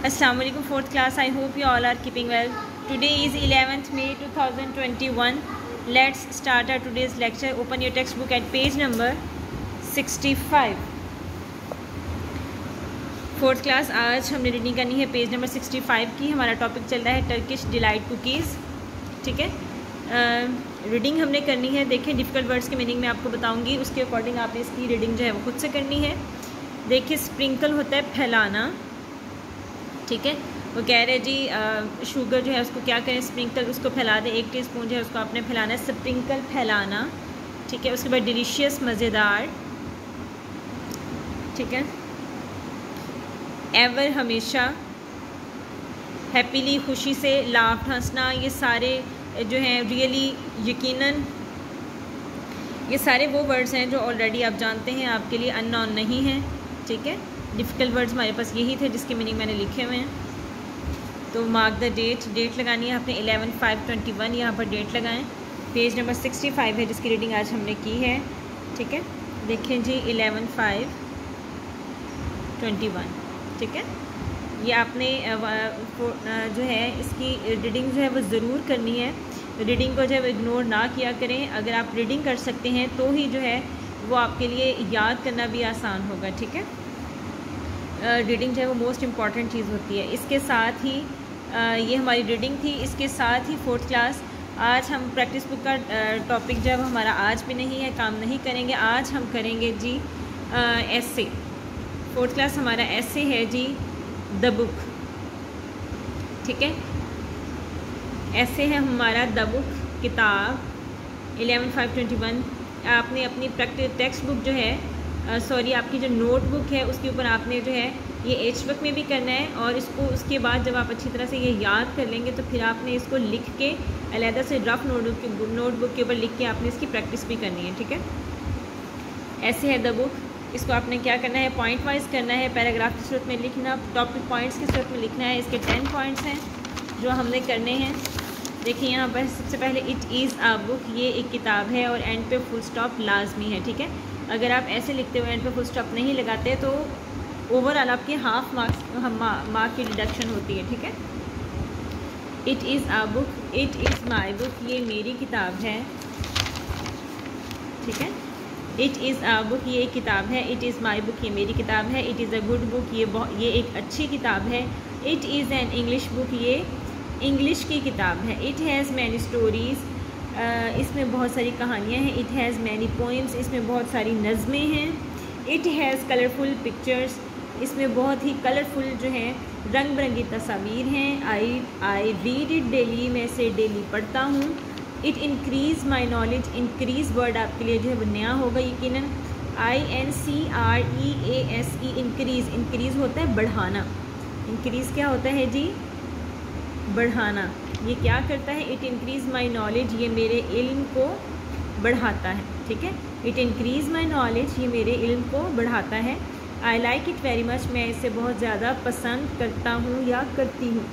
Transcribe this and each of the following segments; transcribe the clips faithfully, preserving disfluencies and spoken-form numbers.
Assalamu alaikum fourth class. I hope you all are keeping well. Today is eleventh May two thousand twenty-one. Let's start our today's lecture. Open your textbook at page number sixty-five. Fourth class आज हमने reading करनी है page number sixty five की. हमारा topic चल रहा है Turkish delight cookies. ठीक है, रीडिंग हमने करनी है. देखें, डिफ़िकल्ट वर्ड्स के मीनिंग मैं आपको बताऊंगी, उसके अकॉर्डिंग आपने इसकी रीडिंग जो है वो खुद से करनी है. देखिए, स्प्रिंकल होता है फैलाना. ठीक है, वो कह रहे जी आ, शुगर जो है उसको क्या करें, स्प्रिंकल उसको फैला दें. एक टीस्पून जो है उसको आपने फैलाना है, स्प्रिंकल फैलाना. ठीक है, उसके बाद डिलीशियस मज़ेदार. ठीक है, एवर हमेशा, हैप्पीली खुशी से, लाफ हंसना, ये सारे जो हैं रियली यकीनन, ये सारे वो वर्ड्स हैं जो ऑलरेडी आप जानते हैं, आपके लिए अननोन नहीं हैं. ठीक है, डिफ़िकल्ट वर्ड्स हमारे पास यही थे जिसके मीनिंग मैंने लिखे हुए हैं. तो मार्क द डेट, डेट लगानी है आपने इलेवन फाइव ट्वेंटी वन, यहाँ पर डेट लगाएं. पेज नंबर सिक्सटी फाइव है जिसकी रीडिंग आज हमने की है. ठीक है, देखें जी, इलेवन फाइव ट्वेंटी वन. ठीक है, ये आपने जो है इसकी रीडिंग जो है वो ज़रूर करनी है. रीडिंग को जो है इग्नोर ना किया करें. अगर आप रीडिंग कर सकते हैं तो ही जो है वो आपके लिए याद करना भी आसान होगा. ठीक है, रीडिंग जो है वो मोस्ट इम्पॉर्टेंट चीज़ होती है. इसके साथ ही आ, ये हमारी रीडिंग थी. इसके साथ ही फोर्थ क्लास आज हम प्रैक्टिस बुक का टॉपिक जो है हमारा आज भी नहीं है, काम नहीं करेंगे. आज हम करेंगे जी एसे. फोर्थ क्लास हमारा एसे है जी द बुक. ठीक है, ऐसे है हमारा द बुक किताब इलेवन फाइव ट्वेंटी वन. आपने अपनी प्रैक्टिस टेक्स्ट बुक जो है, सॉरी uh, आपकी जो नोटबुक है उसके ऊपर आपने जो है ये एच वर्क में भी करना है. और इसको उसके बाद जब आप अच्छी तरह से ये याद कर लेंगे तो फिर आपने इसको लिख के अलहदा से रफ नोटबुक के नोटबुक के ऊपर लिख के आपने इसकी प्रैक्टिस भी करनी है. ठीक है, ऐसे है द बुक. इसको आपने क्या करना है, पॉइंट वाइज करना है, पैराग्राफ की सूरत में लिखना, टॉपिक पॉइंट्स की सूरत में लिखना है. इसके टेन पॉइंट्स हैं जो हमने करने हैं. देखिए, यहाँ पर सबसे पहले इट इज़ आ बुक, ये एक किताब है और एंड पे फुल स्टॉप लाजमी है. ठीक है, अगर आप ऐसे लिखते हुए एंड पे फुल स्टॉप नहीं लगाते तो ओवरऑल आपके हाफ मार्क्स मार्क की डिडक्शन होती है. ठीक है, it is a book, it is my book, ये मेरी किताब है. ठीक है, इट इज़ आ बुक, ये एक किताब है. इट इज़ माई बुक, ये मेरी किताब है. It is a good book, ये बहुत ये एक अच्छी किताब है. It is an English book, ये इंग्लिश की किताब है. इट हैज़ मैनी स्टोरीज़, इसमें बहुत सारी कहानियाँ हैं. इट हैज़ मैनी पोइम्स, इसमें बहुत सारी नज़में हैं. इट हैज़ कलरफुल पिक्चर्स, इसमें बहुत ही कलरफुल जो हैं रंग बिरंगी तस्वीर हैं. I I read it daily, मैं इसे डेली पढ़ता हूँ. It increase my knowledge, increase word आपके लिए जो है वो नया होगा यकीनन. I N C R E A S E, increase, increase होता है बढ़ाना. इंक्रीज़ क्या होता है जी, बढ़ाना. ये क्या करता है, इट इंक्रीज़ माई नॉलेज, ये मेरे इल्म को बढ़ाता है. ठीक है, इट इंक्रीज़ माई नॉलेज, ये मेरे इल्म को बढ़ाता है. I like it very much, मैं इसे बहुत ज़्यादा पसंद करता हूँ या करती हूँ.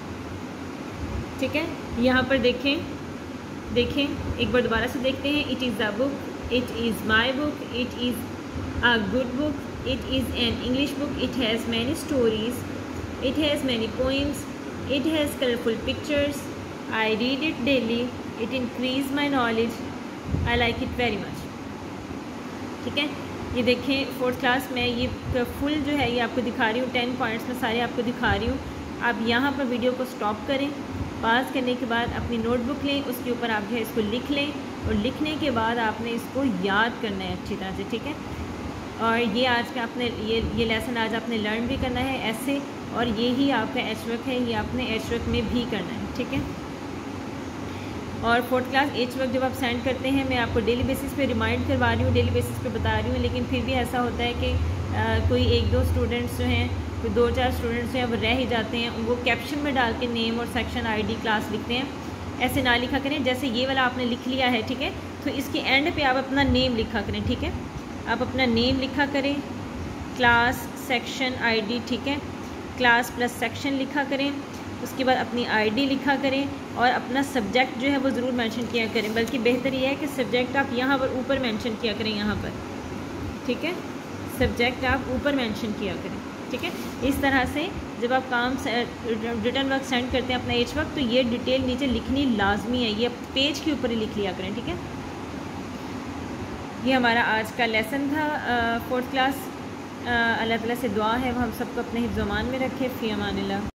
ठीक है, यहाँ पर देखें देखें एक बार दोबारा से देखते हैं. It is a book, it is my book, it is a good book, it is an English book. It has many stories, it has many poems, it has colourful pictures. I read it daily, it increase my knowledge, I like it very much. ठीक है, ये देखें fourth class में ये full जो है ये आपको दिखा रही हूँ. टेन पॉइंट्स में सारे आपको दिखा रही हूँ. आप यहाँ पर वीडियो को स्टॉप करें. पास करने के बाद अपनी नोटबुक लें, उसके ऊपर आप जो है इसको लिख लें और लिखने के बाद आपने इसको याद करना है अच्छी तरह से. ठीक है, और ये आज का आपने ये ये लेसन आज आपने लर्न भी करना है ऐसे. और ये ही आपका एच वर्क है, ये आपने एच वर्क में भी करना है. ठीक है, और फोर्थ क्लास एच वर्क जब आप सेंड करते हैं, मैं आपको डेली बेसिस पे रिमाइंड करवा रही हूँ, डेली बेसिस पे बता रही हूँ. लेकिन फिर भी ऐसा होता है कि आ, कोई एक दो स्टूडेंट्स जो हैं, कोई दो चार स्टूडेंट्स जो हैं वो रह ही जाते हैं. उनको कैप्शन में डाल के नेम और सेक्शन आईडी क्लास लिखते हैं. ऐसे ना लिखा करें. जैसे ये वाला आपने लिख लिया है, ठीक है, तो इसके एंड पे आप अपना नेम लिखा करें. ठीक है, आप अपना नेम लिखा करें, क्लास सेक्शन आईडी. ठीक है, क्लास प्लस सेक्शन लिखा करें. उसके बाद अपनी आईडी लिखा करें और अपना सब्जेक्ट जो है वो ज़रूर मेंशन किया करें. बल्कि बेहतर यह है कि सब्जेक्ट आप यहाँ पर ऊपर मेंशन किया करें, यहाँ पर. ठीक है, सब्जेक्ट आप ऊपर मेंशन किया करें, ठीक है। इस तरह से जब आप काम रिटर्न वर्क सेंड करते हैं अपना एज वर्क, तो ये डिटेल नीचे लिखनी लाजमी है, ये पेज के ऊपर ही लिख लिया करें, ठीक है। ये हमारा आज का लेसन था फोर्थ क्लास। अल्लाह ताला से दुआ है वो हम सबको अपने हिफ्ज़-ओ-मान में रखे। फ़ी अमानिल्लाह।